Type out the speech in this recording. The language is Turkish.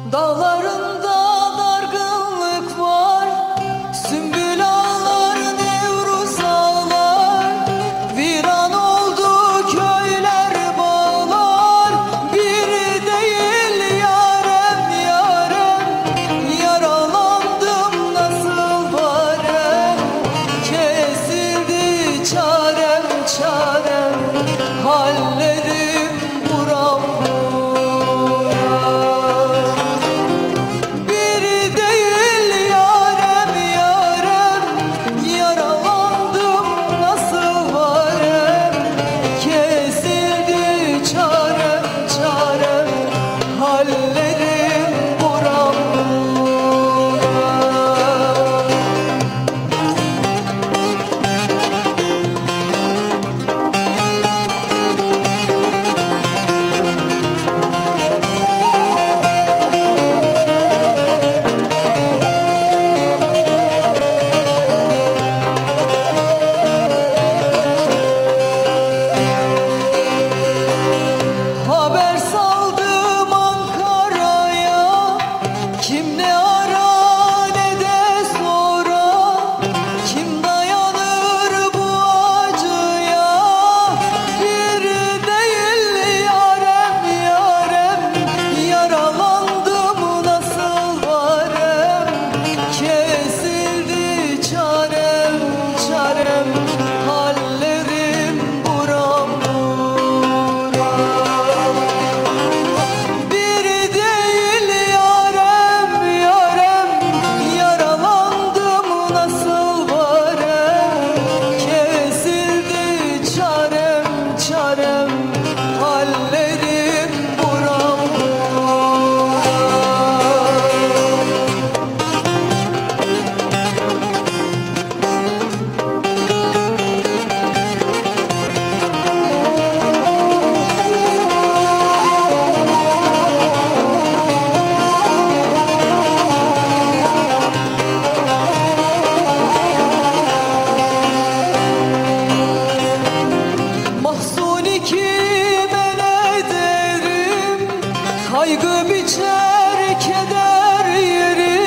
Dağlarında dargınlık var, sümbül ağlar, Nevruz ağlar. Viran oldu köyler, bağlar. Bir değil yarem yarem, yaralandım nasıl varem. Kesildi çarem çarem, hallerim buram buram. Bir değil yarem yarem, yaralandım nasıl varem. Kesildi çarem çarem, hallerim buram buram. Haber saldım Ankara'ya, kim ne ara ne de sonra. Kim dayanır bu acıya, bir değil yarem yarem, yaralandım nasıl varem. Kesildi çarem çarem, hallerim buram buram. Bir değil yarem yarem, yaralandım nasıl varem. Kesildi çarem çarem, hallerim buram buram. Mahzuni kime ne derim, kaygı biçer keder yerim.